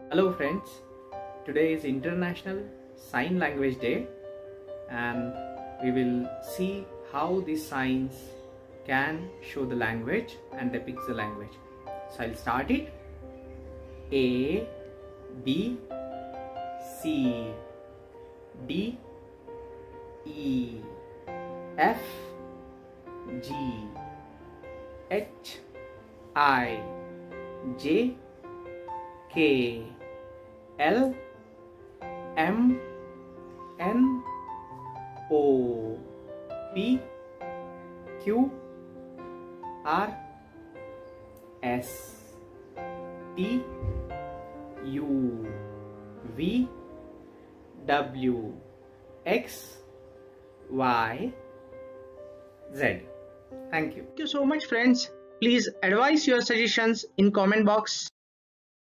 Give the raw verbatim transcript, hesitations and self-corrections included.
Hello friends, today is International Sign Language Day and we will see how these signs can show the language and depict the language. So I'll start it. A, B, C, D, E, F, G, H, I, J, K, L, M, N, O, P, Q, R, S, T, U, V, W, X, Y, Z. Thank you. Thank you so much, friends. Please advise your suggestions in comment box.